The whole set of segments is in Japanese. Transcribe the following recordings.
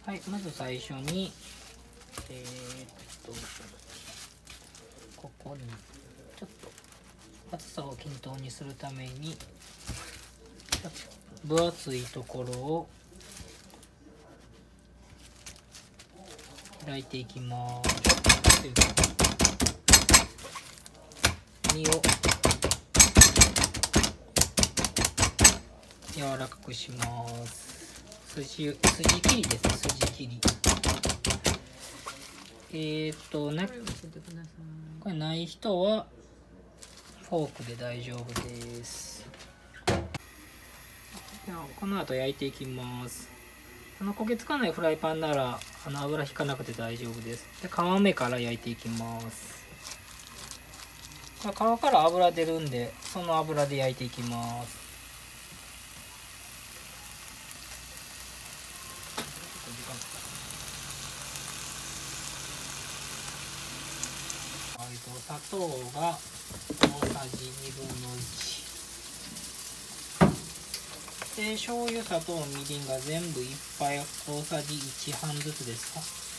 はい、まず最初にここにちょっと厚さを均等にするために分厚いところを開いていきます。身を柔らかくします。筋切りですね、筋切り。これない人はフォークで大丈夫です。ではこの後焼いていきます。焦げつかないフライパンなら油引かなくて大丈夫です。で、皮目から焼いていきます。これ皮から油出るんで、その油で焼いていきます。砂糖が大さじ1/2で、醤油、砂糖、みりんが全部1杯大さじ1半ずつですか。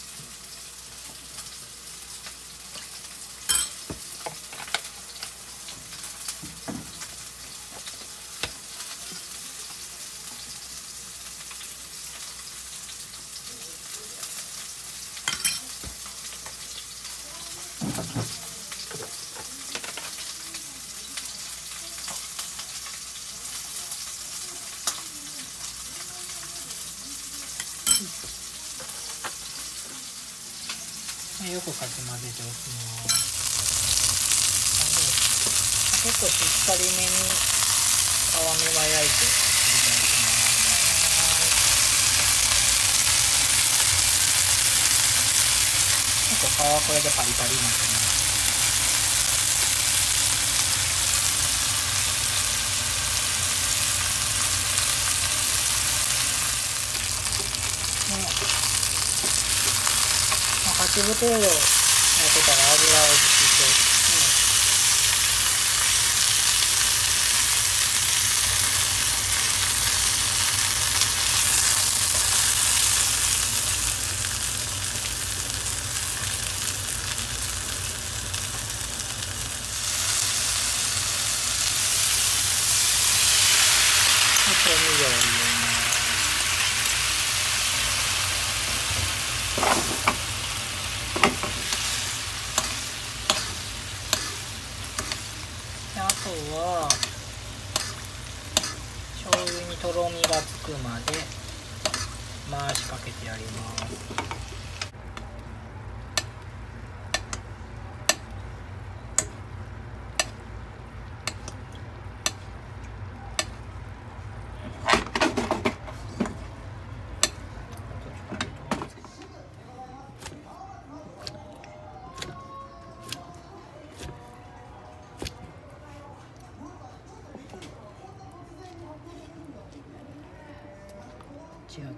よくかき混ぜておきます。結構しっかりめに皮目は焼いて繰り返します。結構皮これでパリパリになってます。8分程度やってたら油を落ち着いて、調味料を入れます。あとは醤油にとろみがつくまで回しかけてやります。違う。で、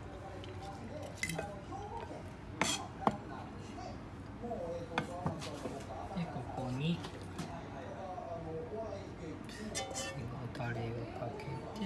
ここにタレをかけて、